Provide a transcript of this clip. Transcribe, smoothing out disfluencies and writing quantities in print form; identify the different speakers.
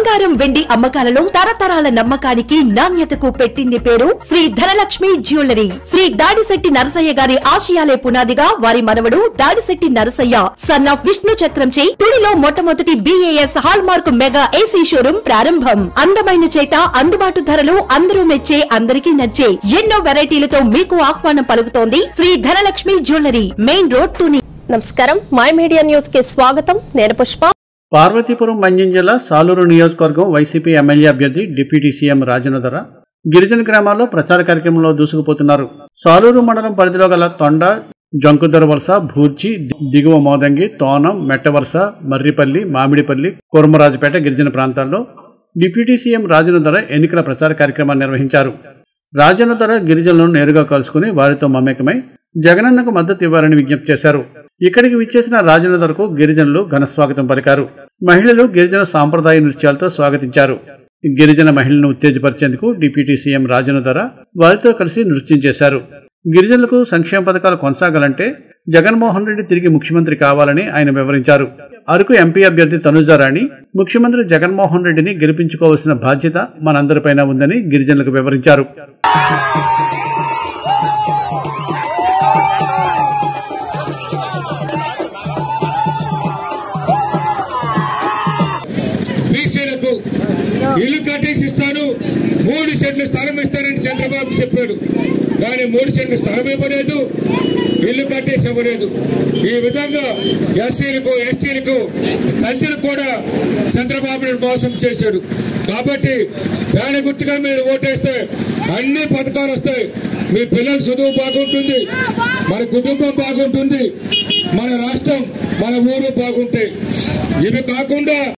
Speaker 1: బంగారం వెండి అమ్మకాలలో తరతరాల నమ్మకానికి నాణ్యతకు పెట్టింది పేరు శ్రీ ధనలక్ష్మి జ్యువెలరీ. శ్రీ దాడిశెట్టి నరసయ్య గారి ఆశయాలే పునాదిగా వారి మనవడు దాడిశెట్టి నరసయ్య సన్ ఆఫ్ విష్ణు చక్రంచే తుడిలో మొట్టమొదటి BAS hallmark mega AC showroom ప్రారంభం. అందమైన చేత అందుబాటు ధరలు అందరూ మెచ్చే అందరికీ నచ్చే ఎన్నో వెరైటీలతో మీకు ఆహ్వానం పలుకుతోంది Shri Dhanalakshmi jewellery, main road Tuni.
Speaker 2: నమస్కారం, మై మీడియా న్యూస్ కి స్వాగతం. నేను పుష్ప.
Speaker 3: పార్వతీపురం మంజం జిల్లా సాలూరు నియోజకవర్గం వైసీపీ ఎమ్మెల్యే అభ్యర్థి డిప్యూటీ సీఎం రాజనధర గిరిజన గ్రామాల్లో ప్రచార కార్యక్రమంలో దూసుకుపోతున్నారు. సాలూరు మండలం పరిధిలో గల తొండ, జంకుదర వలస, భూర్చి, దిగువ మోదంగి, తోనం, మెట్టవలస, మర్రిపల్లి, మామిడిపల్లి, కుర్మరాజుపేట గిరిజన ప్రాంతాల్లో డిప్యూటీ సీఎం రాజనధర ఎన్నికల ప్రచార కార్యక్రమాన్ని నిర్వహించారు. రాజనధర గిరిజనులను నేరుగా కలుసుకుని వారితో మమేకమై జగనన్నకు మద్దతు ఇవ్వాలని విజ్ఞప్తి చేశారు. ఇక్కడికి విచ్చేసిన రాజనధరకు గిరిజనులు ఘనస్వాగతం పలికారు. మహిళలు గిరిజన సాంప్రదాయ నృత్యాలతో స్వాగతించారు. గిరిజన మహిళలను ఉత్తేజపరిచేందుకు డిప్యూటీ సీఎం రాజనధర వారితో కలిసి నృత్యం చేశారు. గిరిజనులకు సంక్షేమ పథకాలు కొనసాగాలంటే జగన్మోహన్ రెడ్డి తిరిగి ముఖ్యమంత్రి కావాలని ఆయన వివరించారు. అరకు ఎంపీ అభ్యర్థి తనుజారాణి ముఖ్యమంత్రి జగన్మోహన్ రెడ్డిని గెలిపించుకోవాల్సిన బాధ్యత మనందరిపైన ఉందని గిరిజనులకు వివరించారు.
Speaker 4: ఇల్లు కట్టేసి ఇస్తాను, 3 సెంట్లు స్థలం ఇస్తానని చంద్రబాబు చెప్పాడు. కానీ 3 సెంట్లు స్థలం ఇవ్వలేదు, ఇల్లు కట్టేసి ఇవ్వలేదు. ఈ విధంగా ఎస్సీలకు, ఎస్టీలకు, దళితులకు కూడా చంద్రబాబు మోసం చేశాడు. కాబట్టి దాని గుర్తుగా మీరు ఓటేస్తే అన్ని పథకాలు వస్తాయి. మీ పిల్లల చదువు బాగుంటుంది, మన కుటుంబం బాగుంటుంది, మన రాష్ట్రం, మన ఊరు బాగుంటాయి. ఇవి కాకుండా